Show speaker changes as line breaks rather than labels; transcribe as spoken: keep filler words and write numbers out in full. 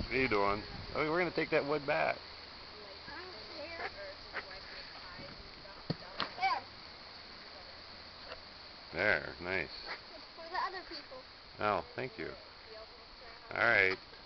What are you doing? Oh, we're going to take that wood back.
There.
There, nice.
It's for the other people.
Oh, thank you. All right.